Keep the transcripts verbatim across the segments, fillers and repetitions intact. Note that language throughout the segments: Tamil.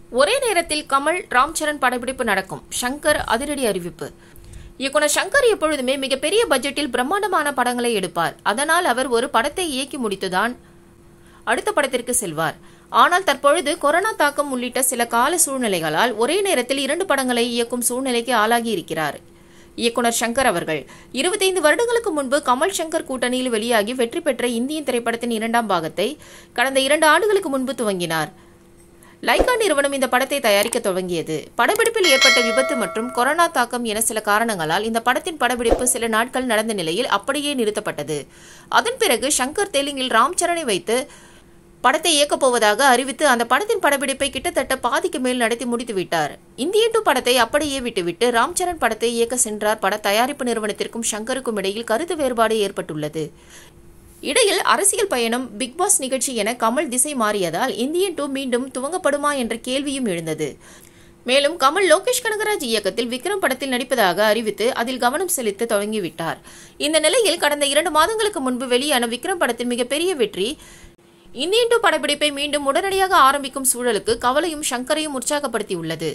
ஒரே நேரத்தில் கமல் ராம் சரண் படப்பிடிப்பு நடக்கும். ஷங்கர் அதிரடி அறிவிப்பு. இயக்குனர் ஷங்கர் எப்பொழுதுமே மிகப்பெரிய பட்ஜெட்டில் பிரம்மாண்டமான படங்களை எடுப்பார். அதனால் அவர் ஒரு படத்தை இயக்கி முடித்துதான் அடுத்த படத்திற்கு செல்வார். ஆனால் தற்பொழுது கொரோனா தாக்கம் உள்ளிட்ட சில கால சூழ்நிலைகளால் ஒரே நேரத்தில் இரண்டு படங்களை இயக்கும் சூழ்நிலைக்கு ஆளாகி இருக்கிறார் இயக்குனர் ஷங்கர் அவர்கள். இருபத்தைந்து வருடங்களுக்கு முன்பு கமல் ஷங்கர் கூட்டணியில் வெளியாகி வெற்றி பெற்ற இந்தியன் திரைப்படத்தின் இரண்டாம் பாகத்தை கடந்த இரண்டு ஆண்டுகளுக்கு முன்பு துவங்கினார். லைகா நிறுவனம் இந்த படத்தை தயாரிக்க துவங்கியது. படப்பிடிப்பில் ஏற்பட்ட விபத்து மற்றும் கொரோனா தாக்கம் என சில காரணங்களால் இந்த படத்தின் படப்பிடிப்பு சில நாட்கள் நடந்த நிலையில் அப்படியே நிறுத்தப்பட்டது. அதன் பிறகு ஷங்கர் தெலுங்கில் ராம் சரணை வைத்து படத்தை இயக்கப் போவதாக அறிவித்து அந்த படத்தின் படப்பிடிப்பை கிட்டத்தட்ட பாதிக்கு மேல் நடத்தி முடித்துவிட்டார். இந்தியன் டூ படத்தை அப்படியே விட்டுவிட்டு ராம் சரண் படத்தை இயக்க சென்றார். பட தயாரிப்பு நிறுவனத்திற்கும் ஷங்கருக்கும் இடையில் கருத்து வேறுபாடு ஏற்பட்டுள்ளது. இடையில் அரசியல் பயணம், பிக் பாஸ் நிகழ்ச்சி என கமல் திசை மாறியதால் இந்தியன் டூ மீண்டும் துவங்கப்படுமா என்ற கேள்வியும் எழுந்தது. மேலும் கமல் லோகேஷ் கனகராஜ் இயக்கத்தில் விக்ரம் படத்தில் நடிப்பதாக அறிவித்து அதில் கவனம் செலுத்த தொடங்கிவிட்டார். இந்த நிலையில் கடந்த இரண்டு மாதங்களுக்கு முன்பு வெளியான விக்ரம் படத்தின் மிகப்பெரிய வெற்றி இந்தியன் டூ படப்பிடிப்பை மீண்டும் உடனடியாக ஆரம்பிக்கும் சூழலுக்கு கவலையும் ஷங்கரையும் உற்சாகப்படுத்தியுள்ளது.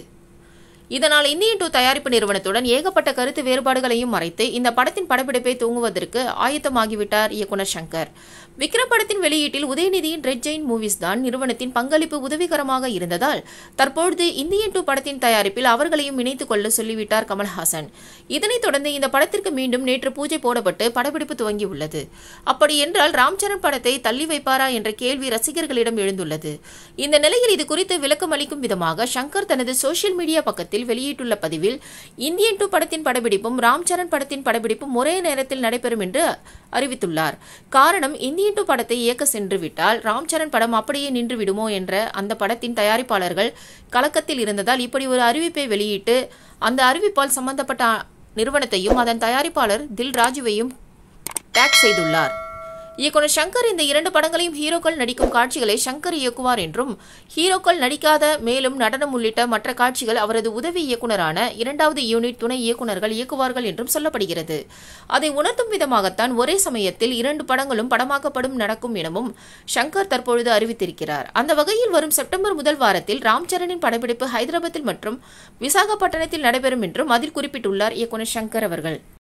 இதனால் இந்தியன் டூ தயாரிப்பு நிறுவனத்துடன் ஏகப்பட்ட கருத்து வேறுபாடுகளையும் மறைத்து இந்த படத்தின் படப்பிடிப்பை தூங்குவதற்கு ஆயத்தமாகிவிட்டார் இயக்குனர் ஷங்கர். விக்ரம் படத்தின் வெளியீட்டில் உதயநிதியின் ரெட் ஜெயின் மூவிஸ் தான் நிறுவனத்தின் பங்களிப்பு உதவிகரமாக இருந்ததால் தற்பொழுது இந்தியன் டூ படத்தின் தயாரிப்பில் அவர்களையும் இணைத்துக் கொள்ள சொல்லிவிட்டார் கமல்ஹாசன். இதனைத் தொடர்ந்து இந்த படத்திற்கு மீண்டும் நேற்று பூஜை போடப்பட்டு படப்பிடிப்பு துவங்கியுள்ளது. அப்படி என்றால் ராம் சரண் படத்தை தள்ளி வைப்பாரா என்ற கேள்வி ரசிகர்களிடம் எழுந்துள்ளது. இந்த நிலையில் இது குறித்து விளக்கம் அளிக்கும் விதமாக ஷங்கர் தனது சோசியல் மீடியா பக்கத்தில் வெளியிட்டுள்ள பதிவில் இந்தியன் டூ படத்தின் படப்பிடிப்பும் ராம் சரண் படத்தின் படப்பிடிப்பும் ஒரே நேரத்தில் நடைபெறும் என்று அறிவித்துள்ளார். காரணம், இந்தியன் டூ படத்தை இயக்க சென்று விட்டால் ராம் சரண் படம் அப்படியே நின்று விடுமோ என்ற அந்த படத்தின் தயாரிப்பாளர்கள் கலக்கத்தில் இருந்ததால் இப்படி ஒரு அறிவிப்பை வெளியிட்டு அந்த அறிவிப்பால் சம்பந்தப்பட்ட நிறுவனத்தையும் அதன் தயாரிப்பாளர் தில் ராஜுவையும் டேக் செய்துள்ளார். இயக்குனர் ஷங்கர் இந்த இரண்டு படங்களையும் ஹீரோக்கள் நடிக்கும் காட்சிகளை ஷங்கர் இயக்குவார் என்றும் ஹீரோக்கள் நடிக்காத மேலும் நடனம் உள்ளிட்ட மற்ற காட்சிகள் அவரது உதவி இயக்குனரான இரண்டாவது யூனிட் துணை இயக்குநர்கள் இயக்குவார்கள் என்றும் சொல்லப்படுகிறது. அதை உணர்த்தும் விதமாகத்தான் ஒரே சமயத்தில் இரண்டு படங்களும் படமாக்கப்படும் நடக்கும் எனவும் ஷங்கர் தற்பொழுது அறிவித்திருக்கிறார். அந்த வகையில் வரும் செப்டம்பர் முதல் வாரத்தில் ராம் சரணின் படப்பிடிப்பு ஹைதராபாத்தில் மற்றும் விசாகப்பட்டினத்தில் நடைபெறும் என்றும் அதில் குறிப்பிட்டுள்ளார் இயக்குனர் ஷங்கர் அவர்கள்.